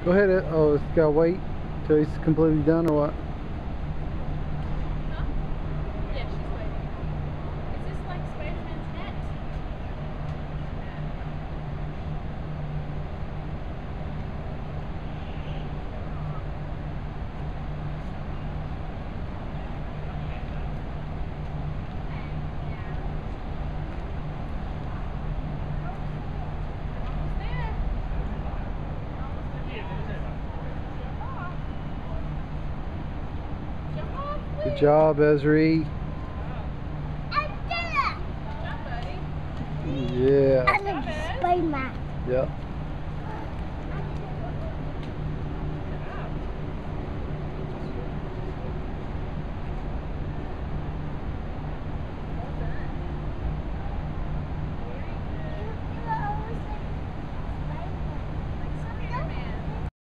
Go ahead. Oh, it's gotta wait till he's completely done or what? Huh? Yeah, she's waiting. Is this like Spider-Man's net? Good job, Ezri. I did it! Yeah. I'm a Spider-Man. Yep.